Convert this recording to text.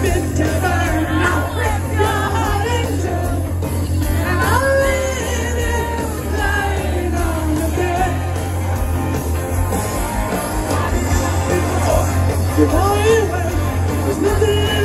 it to burn. I'll rip your heart in two, and I'll leave you lying on the bed. Oh, there's nothing